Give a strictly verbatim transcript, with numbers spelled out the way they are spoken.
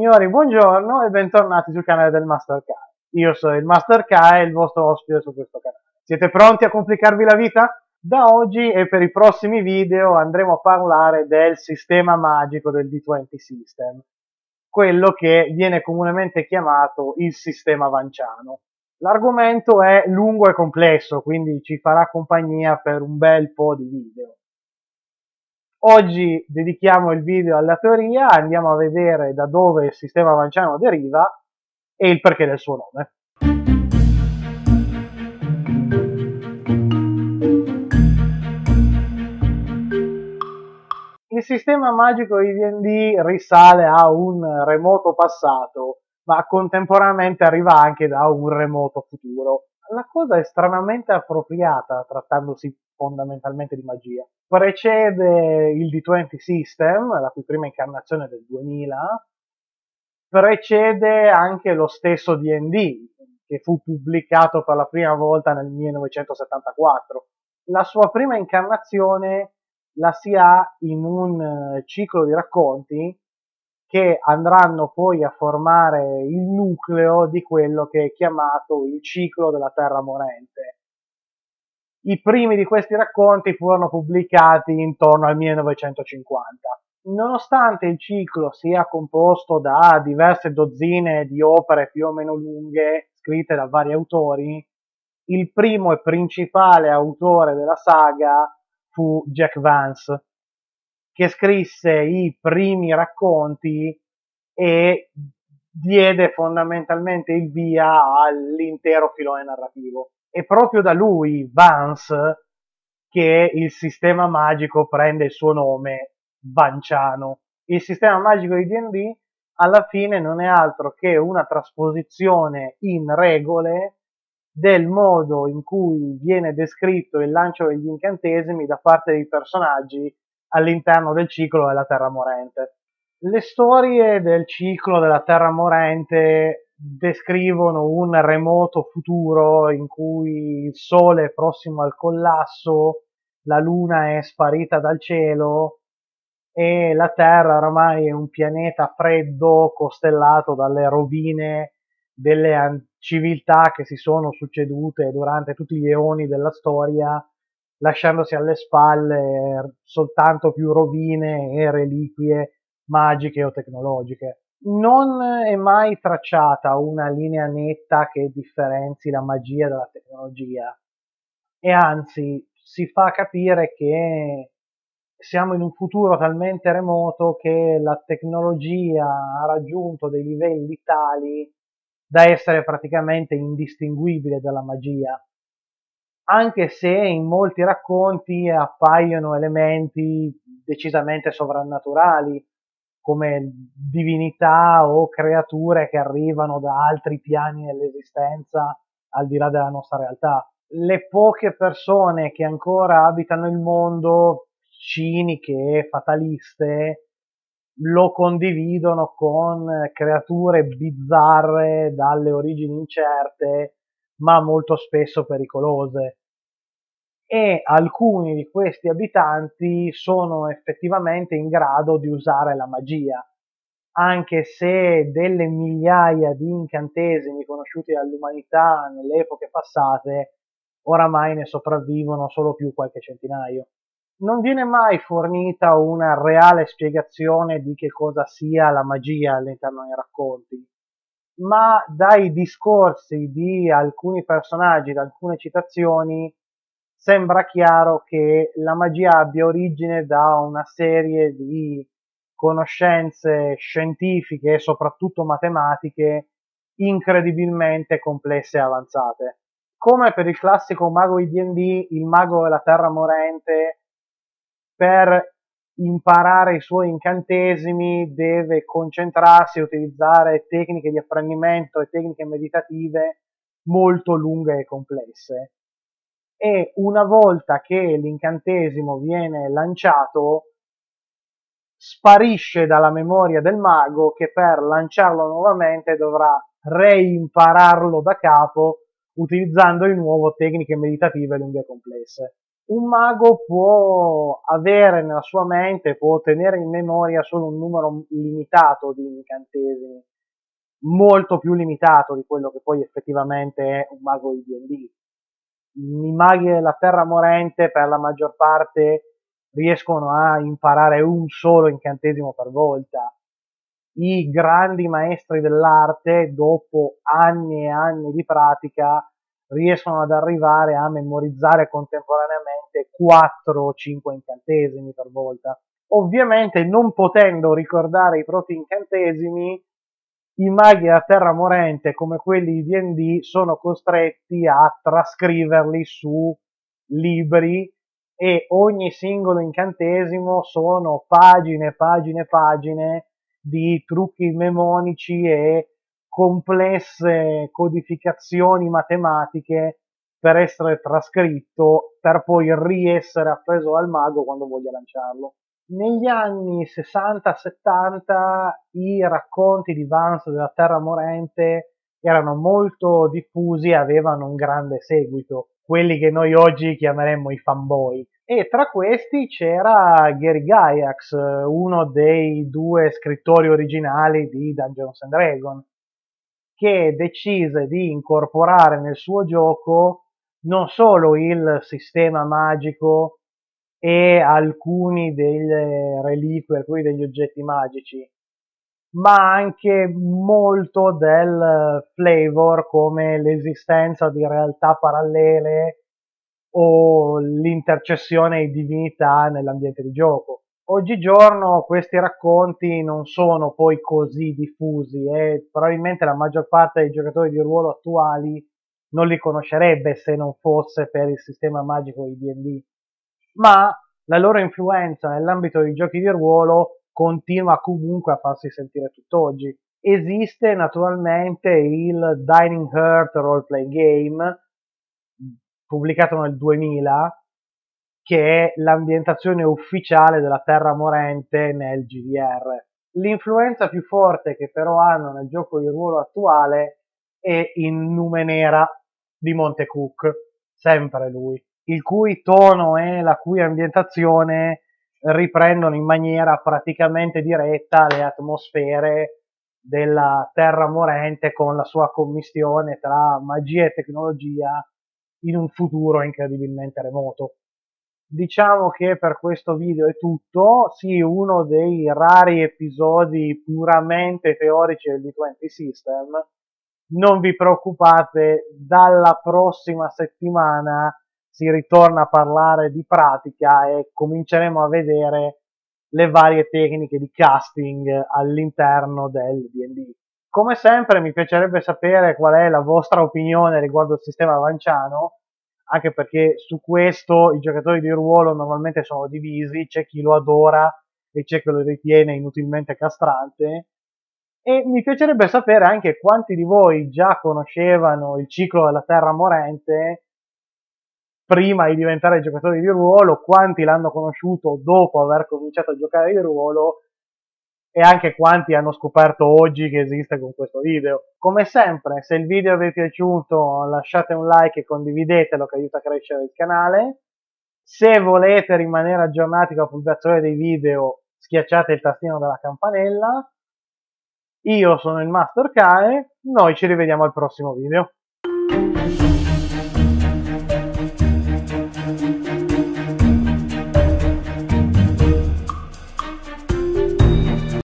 Signori, buongiorno e bentornati sul canale del Master Kai. Io sono il Master Kai e il vostro ospite su questo canale. Siete pronti a complicarvi la vita? Da oggi e per i prossimi video andremo a parlare del sistema magico del D venti System, quello che viene comunemente chiamato il sistema Vanciano. L'argomento è lungo e complesso, quindi ci farà compagnia per un bel po' di video. Oggi dedichiamo il video alla teoria, andiamo a vedere da dove il sistema Vanciano deriva e il perché del suo nome. Il sistema magico di D and D risale a un remoto passato, ma contemporaneamente arriva anche da un remoto futuro. La cosa è stranamente appropriata, trattandosi fondamentalmente di magia. Precede il D venti System, la cui prima incarnazione è del duemila, precede anche lo stesso D and D, che fu pubblicato per la prima volta nel millenovecentosettantaquattro. La sua prima incarnazione la si ha in un ciclo di racconti che andranno poi a formare il nucleo di quello che è chiamato il ciclo della Terra Morente. I primi di questi racconti furono pubblicati intorno al millenovecentocinquanta. Nonostante il ciclo sia composto da diverse dozzine di opere più o meno lunghe, scritte da vari autori, il primo e principale autore della saga fu Jack Vance, che scrisse i primi racconti e diede fondamentalmente il via all'intero filone narrativo. È proprio da lui, Vance, che il sistema magico prende il suo nome, Vanciano. Il sistema magico di D and D alla fine non è altro che una trasposizione in regole del modo in cui viene descritto il lancio degli incantesimi da parte dei personaggi all'interno del ciclo della Terra Morente. Le storie del ciclo della Terra Morente descrivono un remoto futuro in cui il Sole è prossimo al collasso, la Luna è sparita dal cielo e la Terra oramai è un pianeta freddo costellato dalle rovine delle civiltà che si sono succedute durante tutti gli eoni della storia, lasciandosi alle spalle soltanto più rovine e reliquie magiche o tecnologiche. Non è mai tracciata una linea netta che differenzi la magia dalla tecnologia e anzi si fa capire che siamo in un futuro talmente remoto che la tecnologia ha raggiunto dei livelli tali da essere praticamente indistinguibile dalla magia, anche se in molti racconti appaiono elementi decisamente sovrannaturali, come divinità o creature che arrivano da altri piani dell'esistenza al di là della nostra realtà. Le poche persone che ancora abitano il mondo, ciniche e fataliste, lo condividono con creature bizzarre dalle origini incerte, ma molto spesso pericolose. E alcuni di questi abitanti sono effettivamente in grado di usare la magia, anche se delle migliaia di incantesimi conosciuti dall'umanità nelle epoche passate oramai ne sopravvivono solo più qualche centinaio. Non viene mai fornita una reale spiegazione di che cosa sia la magia all'interno dei racconti, ma dai discorsi di alcuni personaggi, da alcune citazioni, sembra chiaro che la magia abbia origine da una serie di conoscenze scientifiche e soprattutto matematiche incredibilmente complesse e avanzate. Come per il classico mago di D and D, il mago della Terra Morente, per imparare i suoi incantesimi deve concentrarsi e utilizzare tecniche di apprendimento e tecniche meditative molto lunghe e complesse. E una volta che l'incantesimo viene lanciato, sparisce dalla memoria del mago, che per lanciarlo nuovamente dovrà reimpararlo da capo utilizzando di nuovo tecniche meditative lunghe e complesse. un mago può avere nella sua mente, può tenere in memoria solo un numero limitato di incantesimi, molto più limitato di quello che poi effettivamente è un mago di D and D. I maghi della Terra Morente per la maggior parte riescono a imparare un solo incantesimo per volta. I grandi maestri dell'arte, dopo anni e anni di pratica, riescono ad arrivare a memorizzare contemporaneamente quattro o cinque incantesimi per volta. Ovviamente, non potendo ricordare i propri incantesimi, i maghi a terra morente come quelli di D and D sono costretti a trascriverli su libri e ogni singolo incantesimo sono pagine e pagine e pagine di trucchi mnemonici e complesse codificazioni matematiche per essere trascritto per poi riessere appreso al mago quando voglia lanciarlo. Negli anni sessanta settanta i racconti di Vance della Terra Morente erano molto diffusi e avevano un grande seguito, quelli che noi oggi chiameremmo i fanboy. E tra questi c'era Gary Gygax, uno dei due scrittori originali di Dungeons and Dragons, che decise di incorporare nel suo gioco non solo il sistema magico e alcuni delle reliquie, alcuni degli oggetti magici, ma anche molto del flavor come l'esistenza di realtà parallele o l'intercessione di divinità nell'ambiente di gioco. Oggigiorno questi racconti non sono poi così diffusi e probabilmente la maggior parte dei giocatori di ruolo attuali non li conoscerebbe se non fosse per il sistema magico di D and D, ma la loro influenza nell'ambito dei giochi di ruolo continua comunque a farsi sentire tutt'oggi. Esiste naturalmente il Dining Heart Roleplay Game, pubblicato nel duemila, che è l'ambientazione ufficiale della Terra Morente nel G D R. L'influenza più forte che però hanno nel gioco di ruolo attuale è in Numenera di Montecook, sempre lui, il cui tono e la cui ambientazione riprendono in maniera praticamente diretta le atmosfere della Terra Morente con la sua commistione tra magia e tecnologia in un futuro incredibilmente remoto. Diciamo che per questo video è tutto, sì, uno dei rari episodi puramente teorici del D venti System. Non vi preoccupate, dalla prossima settimana si ritorna a parlare di pratica e cominceremo a vedere le varie tecniche di casting all'interno del D and D. Come sempre mi piacerebbe sapere qual è la vostra opinione riguardo il sistema Vanciano, anche perché su questo i giocatori di ruolo normalmente sono divisi, c'è chi lo adora e c'è chi lo ritiene inutilmente castrante, e mi piacerebbe sapere anche quanti di voi già conoscevano il ciclo della Terra Morente prima di diventare giocatori di ruolo, quanti l'hanno conosciuto dopo aver cominciato a giocare di ruolo e anche quanti hanno scoperto oggi che esiste con questo video. Come sempre, se il video vi è piaciuto lasciate un like e condividetelo che aiuta a crescere il canale. Se volete rimanere aggiornati con la pubblicazione dei video schiacciate il tastino della campanella. Io sono il Master Kane, noi ci rivediamo al prossimo video.